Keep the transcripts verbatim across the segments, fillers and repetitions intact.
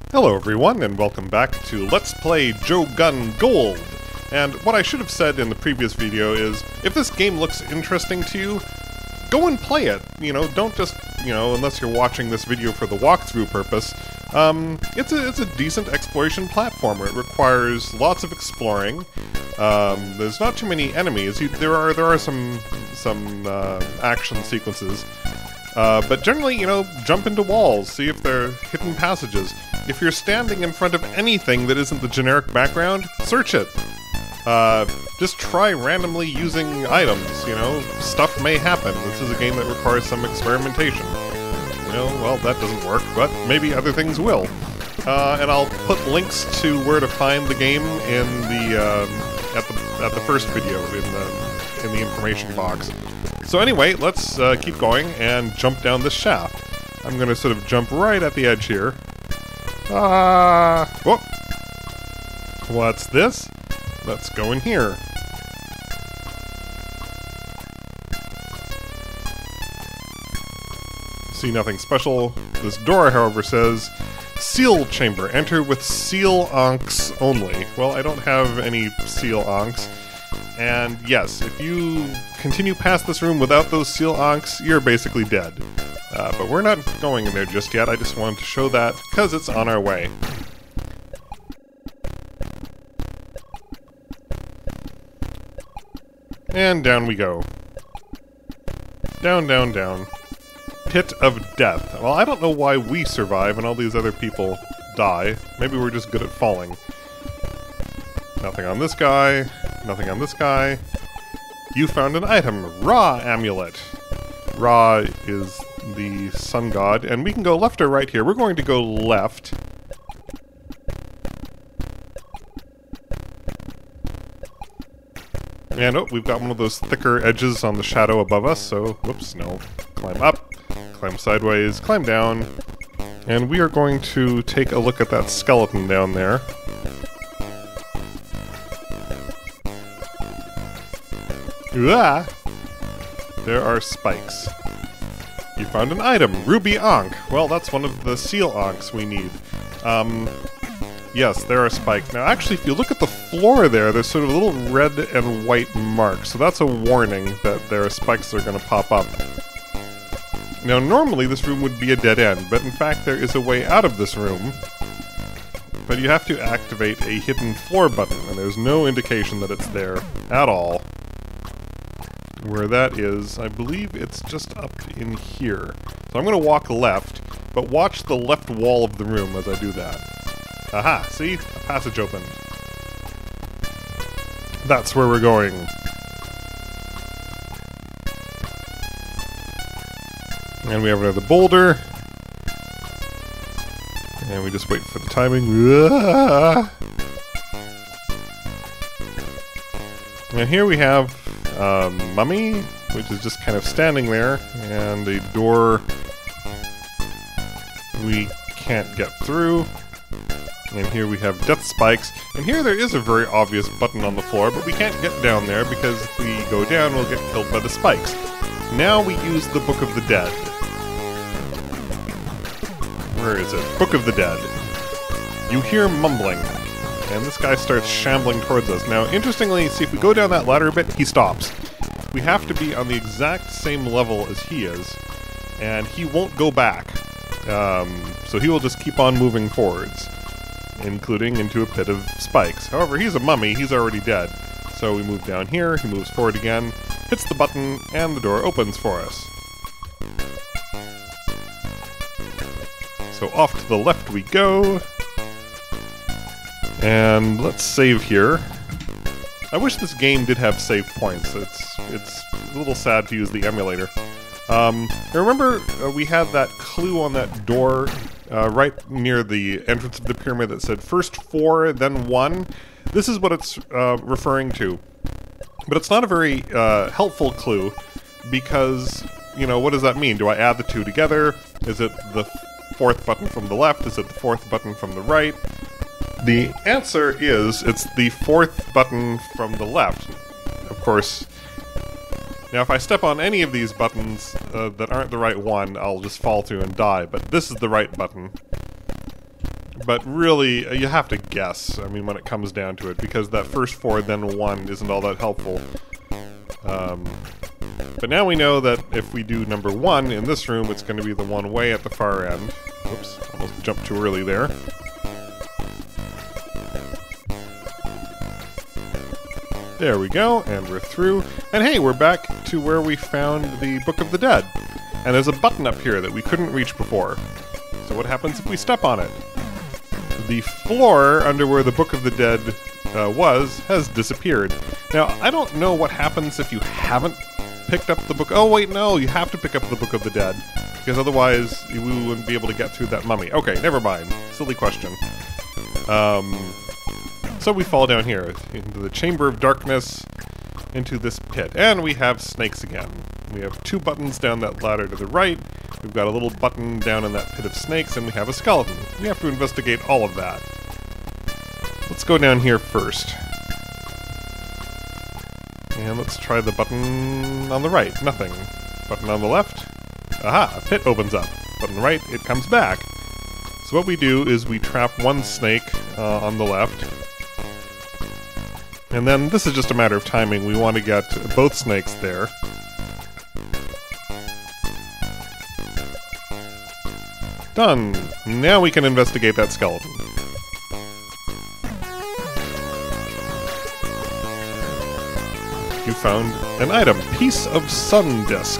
Hello everyone, and welcome back to Let's Play Joe Gunn Gold! And what I should have said in the previous video is, if this game looks interesting to you, go and play it. You know, don't just, you know, unless you're watching this video for the walkthrough purpose. Um, it's a, it's a decent exploration platformer. It requires lots of exploring. Um, there's not too many enemies. You, there are, there are some, some, uh, action sequences. Uh, but generally, you know, jump into walls, see if there are hidden passages. If you're standing in front of anything that isn't the generic background, search it. Uh, just try randomly using items, you know, stuff may happen. This is a game that requires some experimentation. You know, well, that doesn't work, but maybe other things will. Uh, and I'll put links to where to find the game in the, um, at the, at the first video in the, in the information box. So anyway, let's uh, keep going and jump down this shaft. I'm gonna sort of jump right at the edge here. Ah! Whoa! What's this? Let's go in here. See nothing special. This door, however, says seal chamber. Enter with seal ankhs only. Well, I don't have any seal ankhs. And yes, if you continue past this room without those seal ankhs, you're basically dead. Uh, but we're not going in there just yet. I just wanted to show that because it's on our way. And down we go. Down, down, down. Pit of death. Well, I don't know why we survive and all these other people die. Maybe we're just good at falling. Nothing on this guy. Nothing on this guy. You found an item. Ra amulet. Ra is the sun god. And we can go left or right here. We're going to go left. And oh, we've got one of those thicker edges on the shadow above us, so whoops, no. Climb up, climb sideways, climb down, and we are going to take a look at that skeleton down there. Ah! There are spikes. You found an item, Ruby Ankh. Well, that's one of the seal ankhs we need. Um... Yes, there are spikes. Now, actually, if you look at the floor there, there's sort of little red and white marks. So that's a warning that there are spikes that are going to pop up. Now, normally this room would be a dead end, but in fact there is a way out of this room. But you have to activate a hidden floor button, and there's no indication that it's there at all. Where that is, I believe it's just up in here. So I'm going to walk left, but watch the left wall of the room as I do that. Aha, see? A passage opened. That's where we're going. And we have another boulder. And we just wait for the timing. And here we have a mummy, which is just kind of standing there, and a door we can't get through. And here we have death spikes, and here there is a very obvious button on the floor, but we can't get down there because if we go down we'll get killed by the spikes. Now we use the Book of the Dead. Where is it? Book of the Dead. You hear mumbling, and this guy starts shambling towards us. Now, interestingly, see if we go down that ladder a bit, he stops. We have to be on the exact same level as he is, and he won't go back. Um, so he will just keep on moving forwards, including into a pit of spikes. However, he's a mummy, he's already dead. So we move down here, he moves forward again, hits the button, and the door opens for us. So off to the left we go. And let's save here. I wish this game did have save points. It's, it's a little sad to use the emulator. Um, remember uh, we had that clue on that door uh, right near the entrance of the pyramid that said first four, then one? This is what it's uh, referring to. But it's not a very uh, helpful clue because, you know, what does that mean? Do I add the two together? Is it the fourth button from the left? Is it the fourth button from the right? The answer is it's the fourth button from the left. Of course, now if I step on any of these buttons uh, that aren't the right one, I'll just fall through and die, but this is the right button. But really, uh, you have to guess, I mean, when it comes down to it, because that first four, then one isn't all that helpful. Um, but now we know that if we do number one in this room, it's going to be the one way at the far end. Whoops, almost jumped too early there. There we go, and we're through. And hey, we're back to where we found the Book of the Dead. And there's a button up here that we couldn't reach before. So what happens if we step on it? The floor under where the Book of the Dead uh, was has disappeared. Now, I don't know what happens if you haven't picked up the book. Oh, wait, no, you have to pick up the Book of the Dead, because otherwise we wouldn't be able to get through that mummy. Okay, never mind. Silly question. Um, so we fall down here into the Chamber of Darkness, into this pit, and we have snakes again. We have two buttons down that ladder to the right. We've got a little button down in that pit of snakes, and we have a skeleton. We have to investigate all of that. Let's go down here first. And let's try the button on the right. Nothing. Button on the left. Aha! A pit opens up. Button on the right, it comes back. So what we do is we trap one snake uh, on the left. And then this is just a matter of timing. We want to get both snakes there. Done! Now we can investigate that skeleton. You found an item. Piece of sun disk.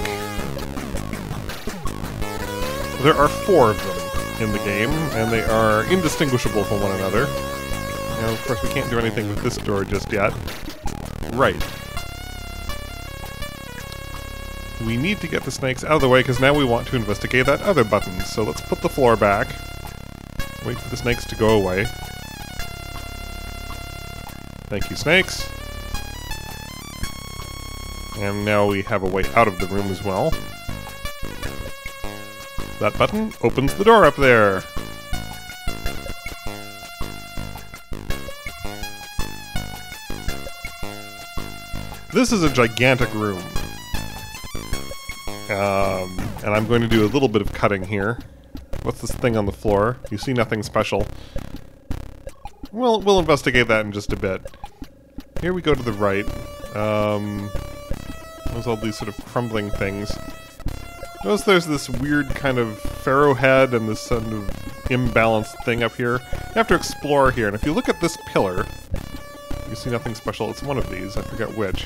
There are four of them in the game, and they are indistinguishable from one another. Now, of course, we can't do anything with this door just yet. Right. We need to get the snakes out of the way, because now we want to investigate that other button. So let's put the floor back. Wait for the snakes to go away. Thank you, snakes. And now we have a way out of the room as well. That button opens the door up there. This is a gigantic room. Um, and I'm going to do a little bit of cutting here. What's this thing on the floor? You see nothing special. We'll, we'll investigate that in just a bit. Here we go to the right. Um, there's all these sort of crumbling things. Notice there's this weird kind of pharaoh head and this sort of imbalanced thing up here. You have to explore here, and if you look at this pillar, you see nothing special. It's one of these, I forget which.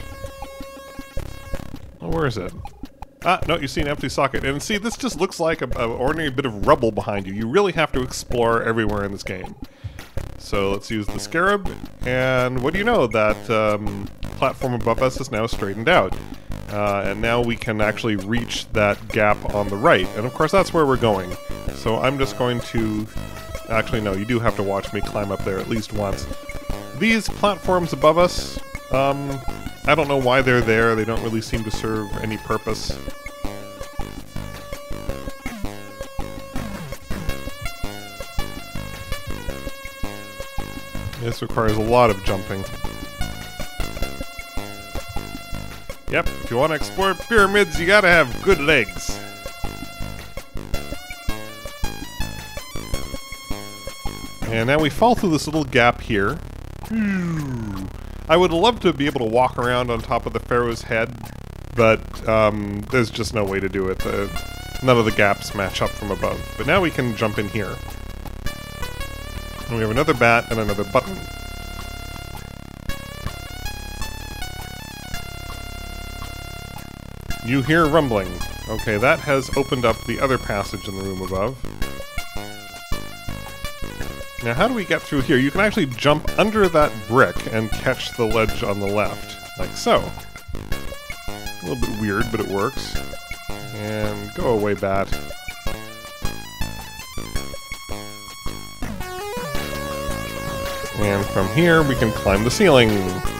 Oh, where is it? Ah, no, you see an empty socket. And see, this just looks like an ordinary bit of rubble behind you. You really have to explore everywhere in this game. So let's use the scarab, and what do you know? That um, platform above us is now straightened out. Uh, and now we can actually reach that gap on the right. And of course that's where we're going. So I'm just going to... Actually, no, you do have to watch me climb up there at least once. These platforms above us, um, I don't know why they're there. They don't really seem to serve any purpose. This requires a lot of jumping. Yep, if you want to explore pyramids, you gotta have good legs. And now we fall through this little gap here. I would love to be able to walk around on top of the pharaoh's head, but um, there's just no way to do it. The, none of the gaps match up from above. But now we can jump in here. And we have another bat and another button. You hear rumbling. Okay, that has opened up the other passage in the room above. Now, how do we get through here? You can actually jump under that brick and catch the ledge on the left, like so. A little bit weird, but it works. And go away, bat. And from here, we can climb the ceiling.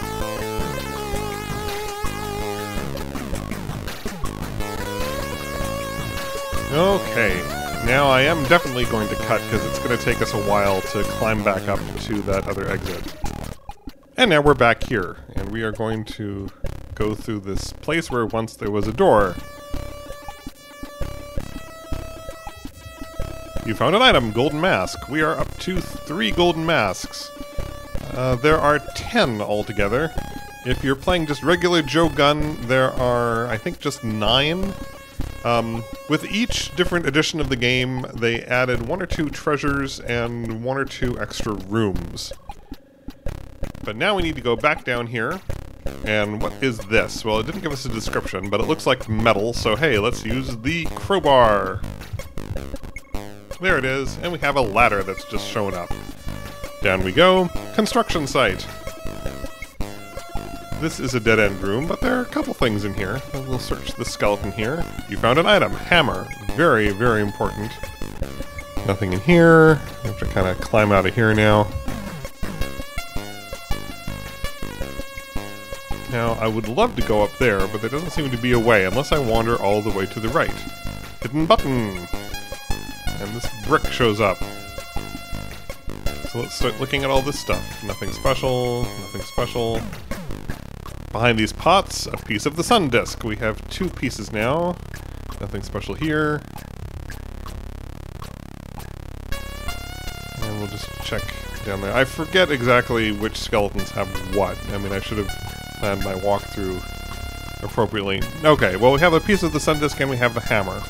Okay, now I am definitely going to cut because it's going to take us a while to climb back up to that other exit. And now we're back here, and we are going to go through this place where once there was a door. You found an item, golden mask. We are up to three golden masks. Uh, there are ten altogether. If you're playing just regular Joe Gunn, there are, I think, just nine. Um, with each different edition of the game, they added one or two treasures and one or two extra rooms. But now we need to go back down here. And what is this? Well, it didn't give us a description, but it looks like metal, so hey, let's use the crowbar. There it is, and we have a ladder that's just shown up. Down we go. Construction site. This is a dead-end room, but there are a couple things in here. We'll search the skeleton here. You found an item. Hammer. Very, very important. Nothing in here. I have to kind of climb out of here now. Now, I would love to go up there, but there doesn't seem to be a way, unless I wander all the way to the right. Hidden button! And this brick shows up. So let's start looking at all this stuff. Nothing special, nothing special. Behind these pots, a piece of the sun disk. We have two pieces now. Nothing special here. And we'll just check down there. I forget exactly which skeletons have what. I mean, I should have planned my walkthrough appropriately. Okay, well, we have a piece of the sun disk and we have the hammer.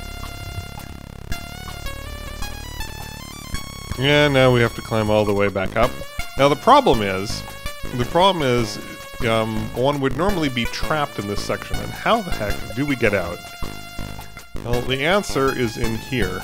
And now we have to climb all the way back up. Now the problem is, the problem is, um, one would normally be trapped in this section, and how the heck do we get out? Well, the answer is in here.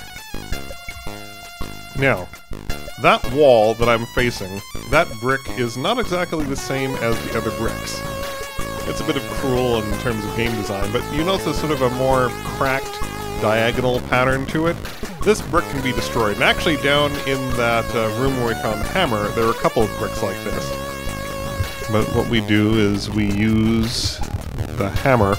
Now, that wall that I'm facing, that brick is not exactly the same as the other bricks. It's a bit of cruel in terms of game design, but you notice there's sort of a more cracked diagonal pattern to it. This brick can be destroyed, and actually down in that uh, room where we found the hammer, there are a couple of bricks like this. But what we do is we use the hammer,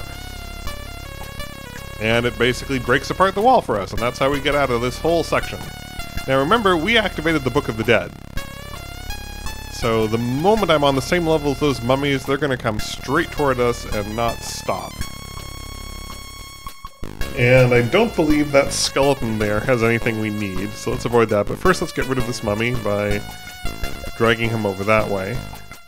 and it basically breaks apart the wall for us, and that's how we get out of this whole section. Now remember, we activated the Book of the Dead. So the moment I'm on the same level as those mummies, they're going to come straight toward us and not stop. And I don't believe that skeleton there has anything we need, so let's avoid that. But first let's get rid of this mummy by dragging him over that way.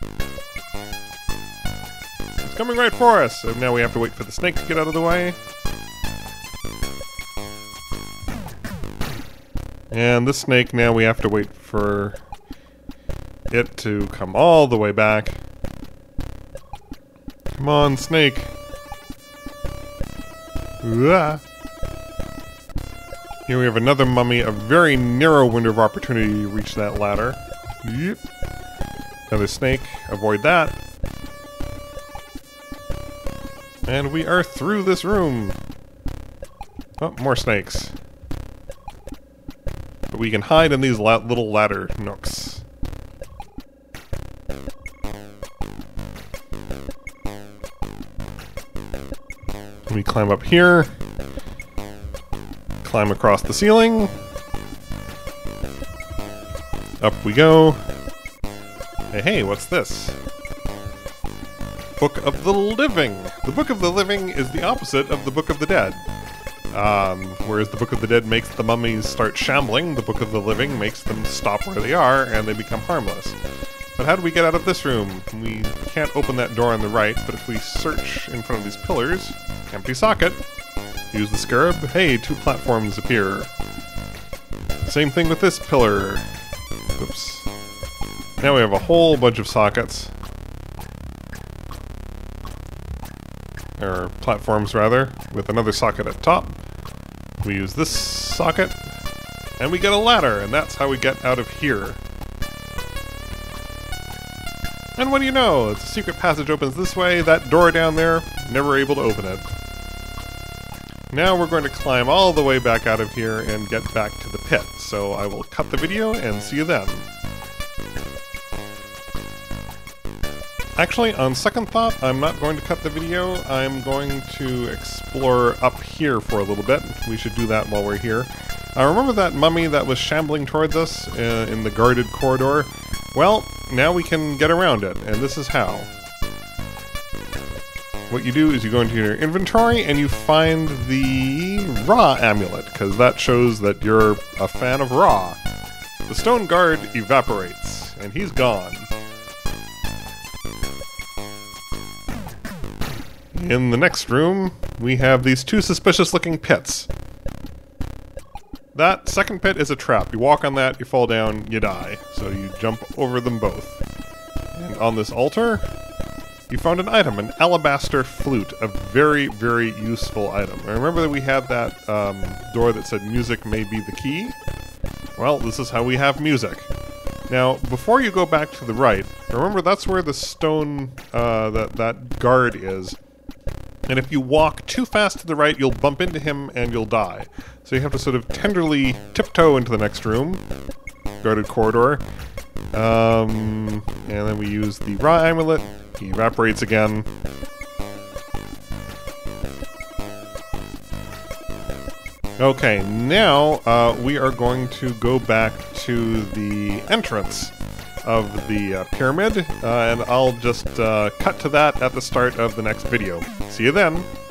It's coming right for us! So now we have to wait for the snake to get out of the way. And this snake, now we have to wait for it to come all the way back. Come on, snake. Here we have another mummy, a very narrow window of opportunity to reach that ladder. Yep. Another snake, avoid that. And we are through this room. Oh, more snakes. But we can hide in these la little ladder nooks. We climb up here, climb across the ceiling, up we go. Hey, hey, what's this? Book of the Living! The Book of the Living is the opposite of the Book of the Dead. Um, whereas the Book of the Dead makes the mummies start shambling, the Book of the Living makes them stop where they are and they become harmless. But how do we get out of this room? We can't open that door on the right, but if we search in front of these pillars, empty socket, use the scarab, hey, two platforms appear. Same thing with this pillar. Oops. Now we have a whole bunch of sockets. Or platforms, rather, with another socket at top. We use this socket, and we get a ladder, and that's how we get out of here. And what do you know? It's a secret passage opens this way, that door down there, never able to open it. Now we're going to climb all the way back out of here and get back to the pit, so I will cut the video and see you then. Actually, on second thought, I'm not going to cut the video, I'm going to explore up here for a little bit. We should do that while we're here. I remember that mummy that was shambling towards us uh, in the guarded corridor? Well, now we can get around it, and this is how. what you do is you go into your inventory and you find the Ra amulet, because that shows that you're a fan of Ra. The stone guard evaporates, and he's gone. In the next room, we have these two suspicious-looking pits. That second pit is a trap. You walk on that, you fall down, you die. So you jump over them both. And on this altar, you found an item, an alabaster flute, a very, very useful item. I remember that we had that um, door that said music may be the key. Well, this is how we have music. Now, before you go back to the right, remember that's where the stone, uh, that, that guard is. And if you walk too fast to the right, you'll bump into him and you'll die. So you have to sort of tenderly tiptoe into the next room. Guarded corridor. Um, and then we use the Ra amulet. He evaporates again. Okay, now uh, we are going to go back to the entrance of the uh, pyramid, uh, and I'll just uh, cut to that at the start of the next video. See you then!